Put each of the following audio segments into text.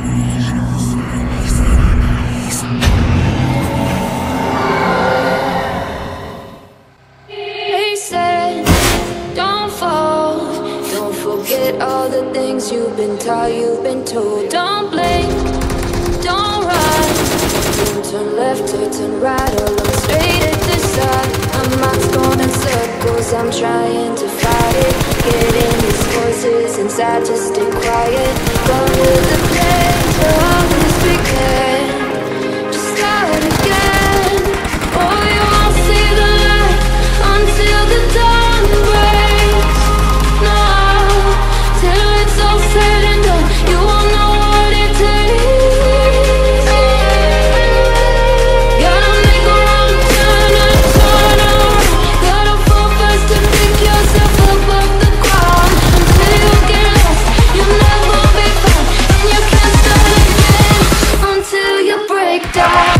They said, don't fall, don't forget all the things you've been taught, you've been told. Don't blink, don't run, don't turn left or turn right or look straight at the sun. My mind's going in circles, I'm trying to fight it, getting these voices inside to stay quiet. But with the flames will always begin, just start again. Oh, you won't see the light until the dawn breaks. No, till it's all said and done, you won't know what it takes. Gotta make a wrong turn and turn around. Gotta fall fast to pick yourself up off the ground. Until you get lost, you'll never be found, and you can't start again until you break down.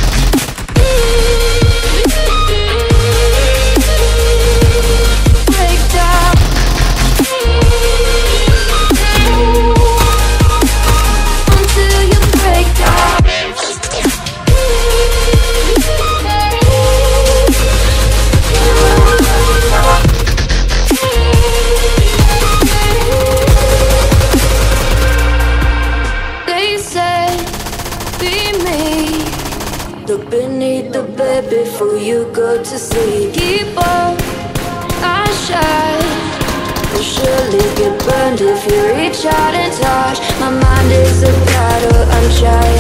Look beneath the bed before you go to sleep. Keep on, I shine. You'll surely get burned if you reach out and touch. My mind is a battle, I'm trying